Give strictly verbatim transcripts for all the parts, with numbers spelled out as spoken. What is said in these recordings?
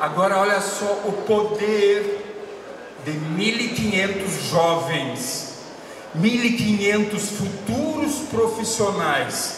Agora olha só o poder de mil e quinhentos jovens, mil e quinhentos futuros profissionais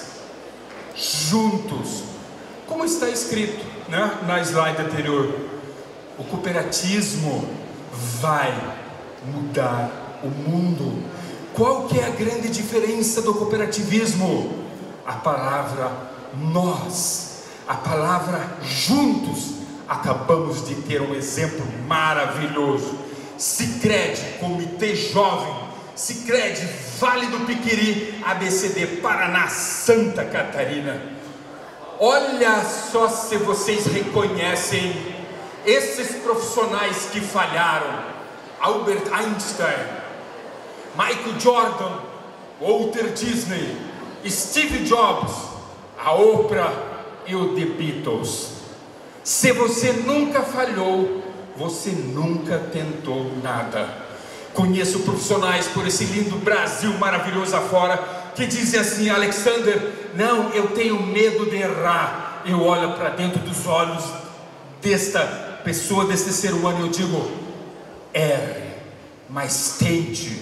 juntos, como está escrito, né, na slide anterior. O cooperativismo vai mudar o mundo. Qual que é a grande diferença do cooperativismo? A palavra nós, a palavra juntos. Acabamos de ter um exemplo maravilhoso. Sicredi, Comitê Jovem, Sicredi, Vale do Piquiri, A B C D, Paraná, Santa Catarina. Olha só se vocês reconhecem esses profissionais que falharam: Albert Einstein, Michael Jordan, Walter Disney, Steve Jobs, a Oprah e o The Beatles. Se você nunca falhou, você nunca tentou nada. Conheço profissionais por esse lindo Brasil maravilhoso afora que dizem assim: Alexander, não, eu tenho medo de errar. Eu olho para dentro dos olhos desta pessoa, deste ser humano, e eu digo: erre, mas tente,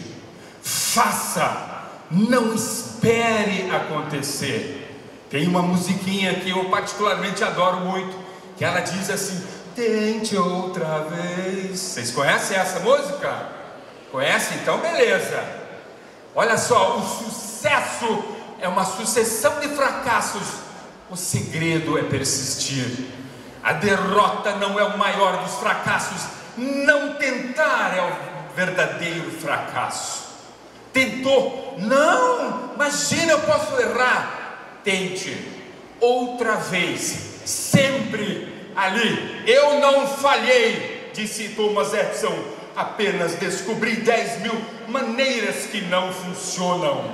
faça, não espere acontecer. Tem uma musiquinha que eu particularmente adoro muito, que ela diz assim: tente outra vez. Vocês conhecem essa música? Conhecem? Então beleza. Olha só, o sucesso é uma sucessão de fracassos. O segredo é persistir. A derrota não é o maior dos fracassos. Não tentar é o verdadeiro fracasso. Tentou? Não, imagina, eu posso errar. Tente outra vez, sempre ali. Eu não falhei, disse Thomas Edison, apenas descobri dez mil maneiras que não funcionam.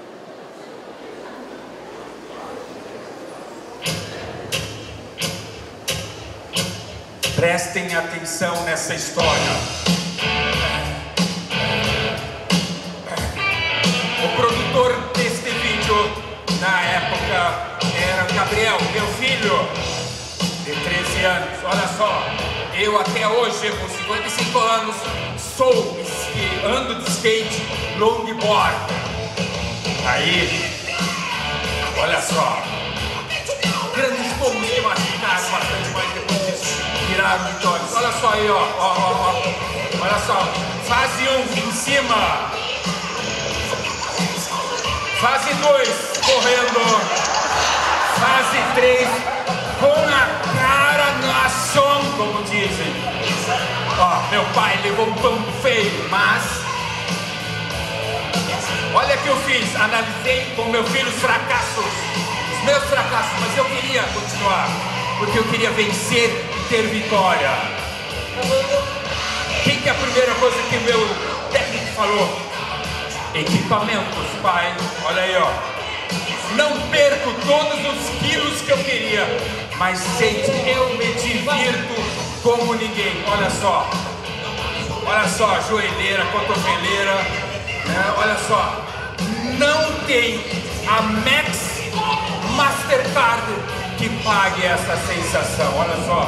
Prestem atenção nessa história. O produtor deste vídeo, na época, era Gabriel, meu filho, de treze anos. Olha só, eu até hoje, com cinquenta e cinco anos, sou esqui, ando de skate, longboard. Aí, olha só, grandes pomos que machucaram bastante, mas depois disso viraram vitórias. Olha só aí, ó, ó, ó, ó. Olha só, fase um em cima, fase dois correndo, fase três com a cara na chão, como dizem. Ó, meu pai levou um tombo feio, mas olha o que eu fiz, analisei com meu filho os fracassos, os meus fracassos, mas eu queria continuar, porque eu queria vencer e ter vitória. O que, que é a primeira coisa que o meu técnico falou? Equipamentos, pai. Olha aí, ó. Não perco todos os quilos que eu queria, mas gente, eu me divirto como ninguém. Olha só, olha só, joelheira, cotoveleira, né? Olha só, não tem a Max Mastercard que pague essa sensação. Olha só,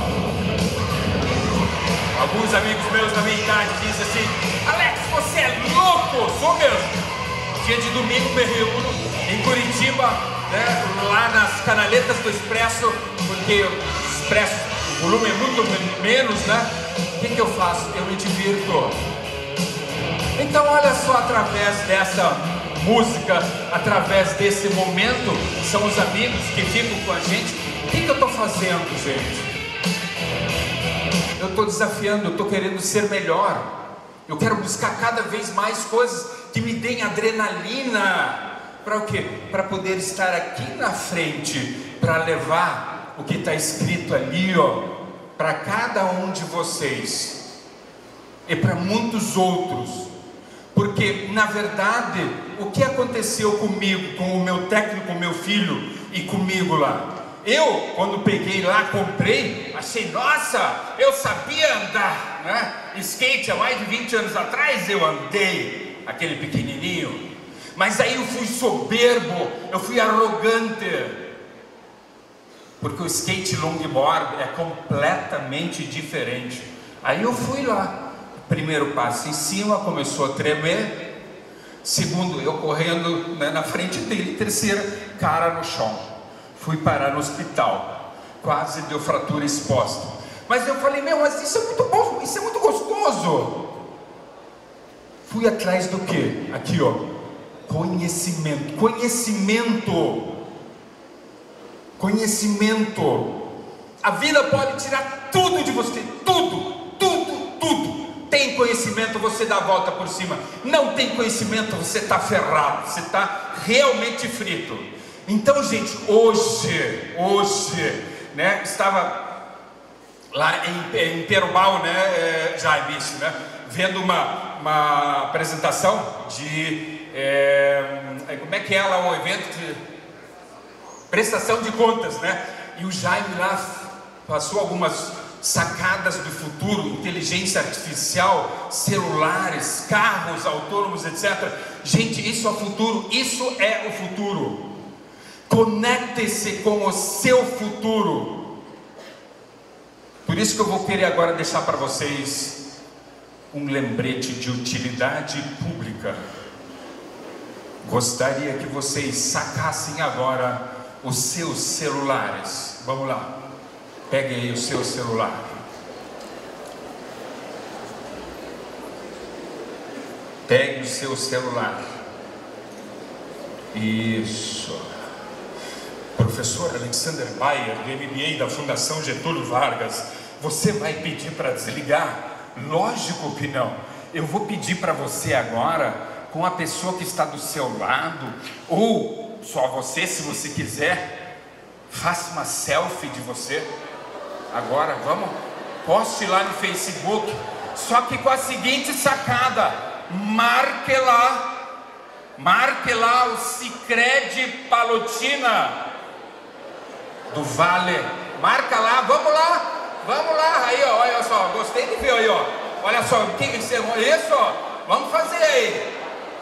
alguns amigos meus da minha idade dizem assim: Alex, você é louco? Sou mesmo. Dia de domingo me reúno em Curitiba, né, lá nas canaletas do Expresso, porque o Expresso, o volume é muito menos, né? O que, que eu faço? Eu me divirto. Então olha só, através dessa música, através desse momento, são os amigos que ficam com a gente. O que, que eu estou fazendo, gente? Eu estou desafiando, eu estou querendo ser melhor. Eu quero buscar cada vez mais coisas que me deem adrenalina. Para o quê? Para poder estar aqui na frente, para levar o que está escrito ali, ó, para cada um de vocês e para muitos outros. Porque, na verdade, o que aconteceu comigo, com o meu técnico, com o meu filho e comigo lá? Eu, quando peguei lá, comprei, achei, nossa, eu sabia andar, né? Skate há mais de vinte anos atrás eu andei, aquele pequenininho. Mas aí eu fui soberbo, eu fui arrogante. porque o skate longboard é completamente diferente. Aí eu fui lá, primeiro passo em cima, começou a tremer, segundo, eu correndo, né, na frente dele, terceira, cara no chão, fui parar no hospital, quase deu fratura exposta, mas eu falei, meu, mas isso é muito bom, isso é muito gostoso. Fui atrás do que? Aqui ó, conhecimento, conhecimento, conhecimento. A vida pode tirar tudo de você, tudo, tudo, tudo. Tem conhecimento, você dá a volta por cima. Não tem conhecimento, você está ferrado, você está realmente frito. Então, gente, hoje, hoje, né, estava lá em, em Perumal, né, é, Jaime, isso, né, vendo uma, uma apresentação de, é, como é que é lá o evento de prestação de contas, né, e o Jaime lá passou algumas sacadas do futuro, inteligência artificial, celulares, carros autônomos, etcétera. Gente, isso é o futuro, isso é o futuro. Conecte-se com o seu futuro. Por isso que eu vou querer agora deixar para vocês um lembrete de utilidade pública. Gostaria que vocês sacassem agora os seus celulares. Vamos lá. Pegue aí o seu celular. Pegue o seu celular. Isso. Professor Alexander Bayer, do M B A da Fundação Getúlio Vargas, você vai pedir para desligar? Lógico que não. Eu vou pedir para você agora, com a pessoa que está do seu lado, ou só você, se você quiser, faça uma selfie de você. Agora, vamos, poste lá no Facebook, só que com a seguinte sacada, marque lá, marque lá o Sicredi Palotina do Vale, marca lá, vamos lá, vamos lá, aí ó, olha só, gostei de ver aí ó, olha só, o que isso, ó, vamos fazer aí.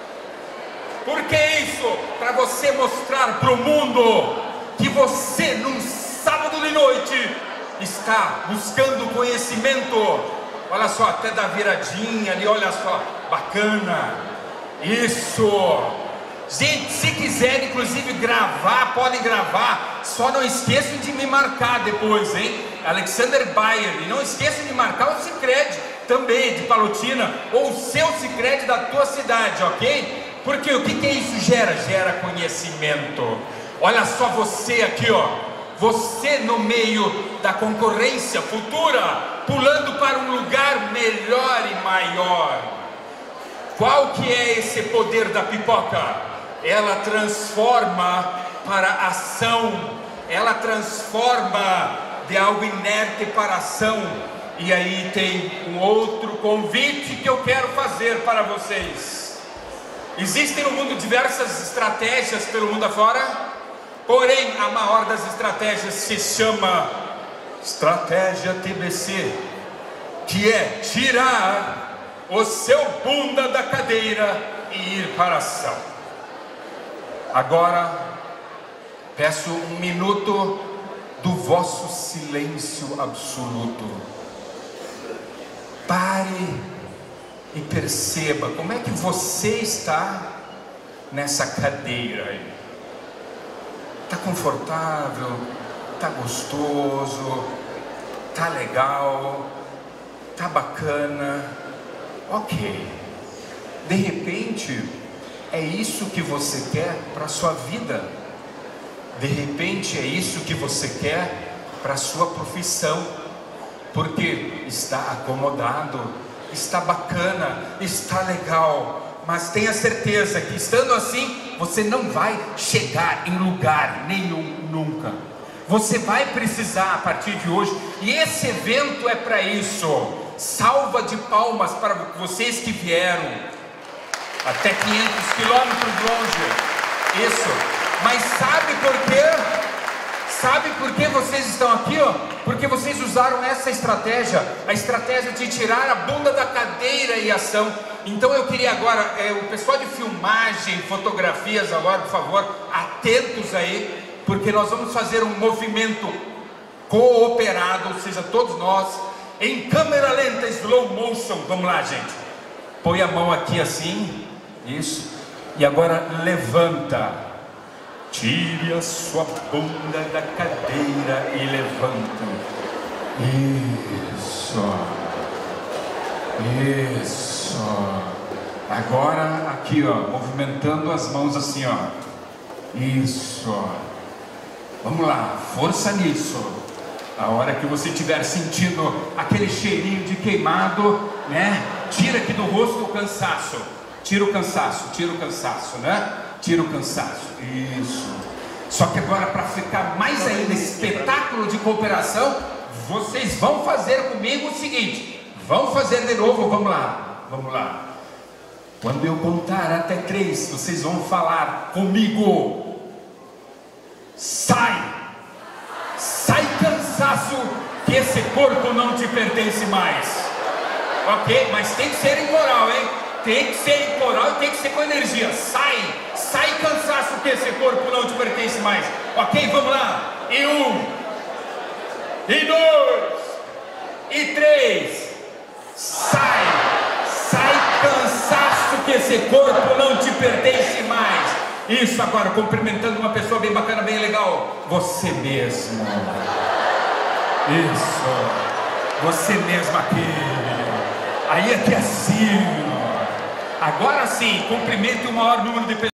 Por que isso? Para você mostrar para o mundo que você num sábado de noite está buscando conhecimento. Olha só, até da viradinha ali, olha só, bacana. Isso. Gente, se quiser inclusive gravar, podem gravar. Só não esqueçam de me marcar depois, hein? Alexander Bayer. E não esqueçam de marcar o Sicredi também, de Palotina, ou o seu Sicredi da tua cidade, ok? Porque o que que isso gera? Gera conhecimento. Olha só você aqui, ó. Você no meio da concorrência futura, pulando para um lugar melhor e maior. Qual que é esse poder da pipoca? Ela transforma para ação. Ela transforma de algo inerte para ação. E aí tem um outro convite que eu quero fazer para vocês. Existem no mundo diversas estratégias pelo mundo afora. Porém, a maior das estratégias se chama estratégia T B C, que é tirar o seu bunda da cadeira e ir para a ação. Agora, peço um minuto do vosso silêncio absoluto. Pare e perceba como é que você está nessa cadeira aí. Está confortável, está gostoso, está legal, está bacana, ok. De repente, é isso que você quer para a sua vida. De repente, é isso que você quer para a sua profissão. Porque está acomodado, está bacana, está legal. Mas tenha certeza que estando assim, você não vai chegar em lugar nenhum nunca. Você vai precisar a partir de hoje, e esse evento é para isso. Salva de palmas para vocês que vieram até quinhentos quilômetros longe. Isso. Mas sabe por quê? Sabe por que vocês estão aqui, ó? Porque vocês usaram essa estratégia, a estratégia de tirar a bunda da cadeira e ação. Então eu queria agora, é, o pessoal de filmagem, fotografias agora, por favor, atentos aí, porque nós vamos fazer um movimento cooperado, ou seja, todos nós, em câmera lenta, slow motion. Vamos lá, gente. Põe a mão aqui assim, isso. E agora levanta. Tire a sua bunda da cadeira e levanta. Isso. Isso. Agora aqui, ó, movimentando as mãos assim, ó. Isso. Vamos lá, força nisso. A hora que você estiver sentindo aquele cheirinho de queimado, né? Tira aqui do rosto o cansaço. Tira o cansaço, tira o cansaço, né? Tira o cansaço. Isso. Só que agora, para ficar mais ainda espetáculo de cooperação, vocês vão fazer comigo o seguinte. Vão fazer de novo, vamos lá. Vamos lá. Quando eu contar até três, vocês vão falar comigo. Sai! Sai, cansaço, que esse corpo não te pertence mais. Ok? Mas tem que ser em coral, hein? Tem que ser em coral e tem que ser com energia. Sai! Sai, cansaço, que esse corpo não te pertence mais. Ok? Vamos lá. E um. E dois. E três. Sai! Sai, cansaço, que esse corpo não te pertence mais. Isso, agora, cumprimentando uma pessoa bem bacana, bem legal. Você mesmo. Isso. Você mesmo aqui. Aí aqui assim. Agora sim, cumprimente o maior número de pessoas.